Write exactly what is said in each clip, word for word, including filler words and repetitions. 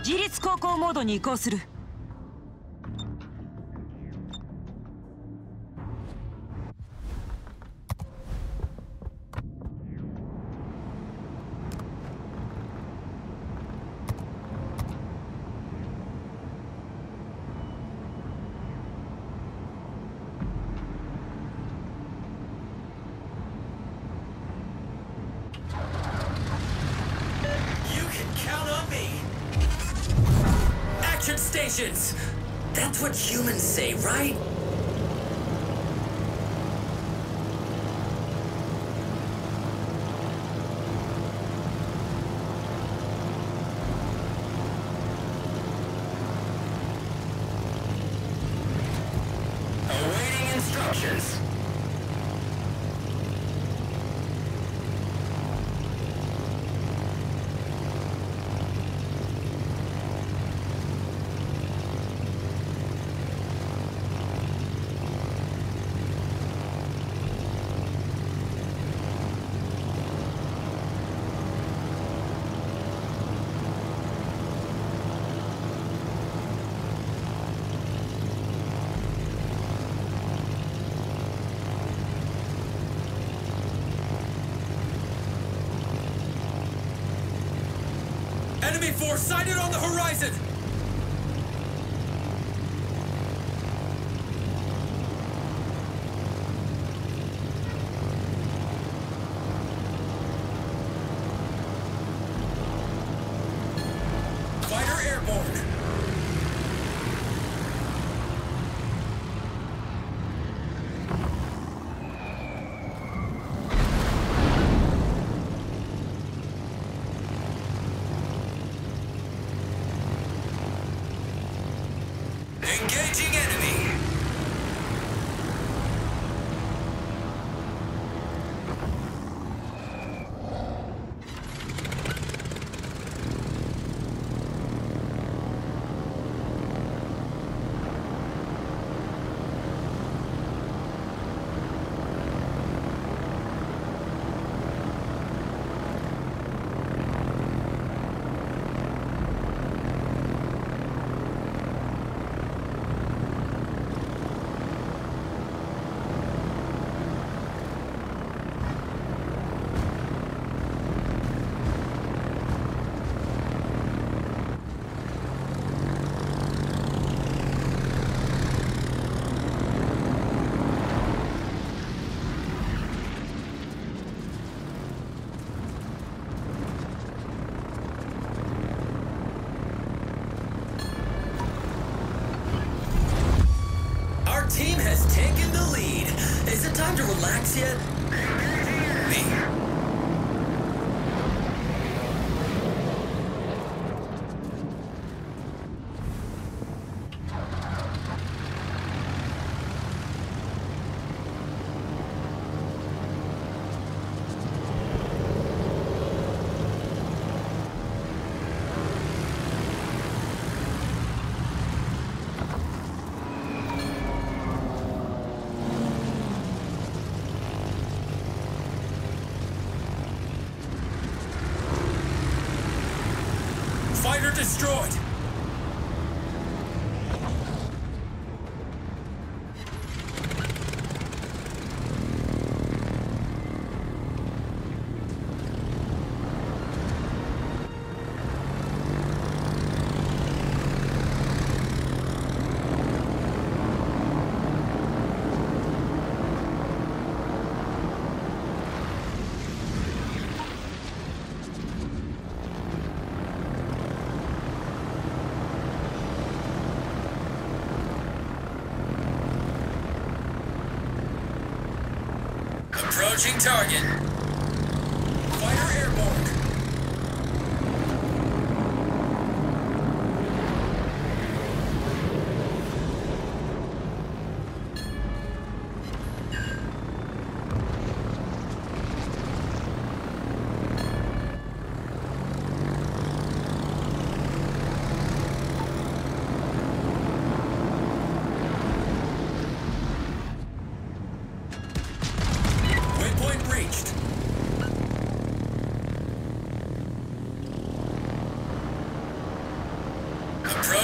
自立航行モードに移行する。 Stations! That's what humans say, right? Awaiting instructions. Enemy force sighted on the horizon! Fighter airborne! Engaging enemy! Team has taken the lead. Is it time to relax yet? Me. Fighter destroyed! Approaching target. Fighter airborne. Waypoint reached.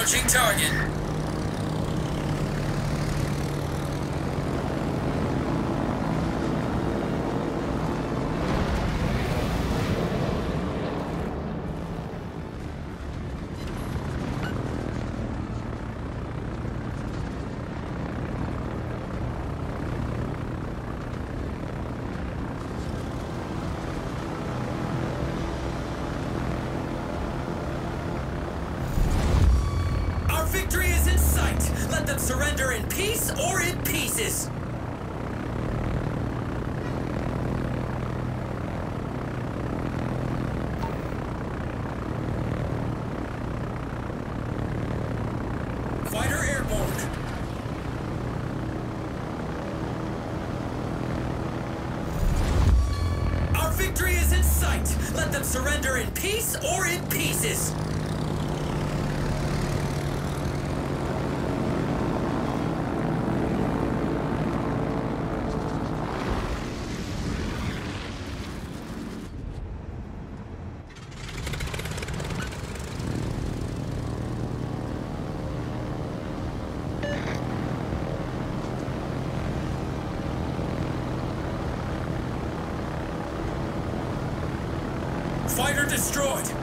Launching target. Victory is in sight! Let them surrender in peace or in pieces! Fighter airborne! Our victory is in sight! Let them surrender in peace or in pieces! Fighter destroyed!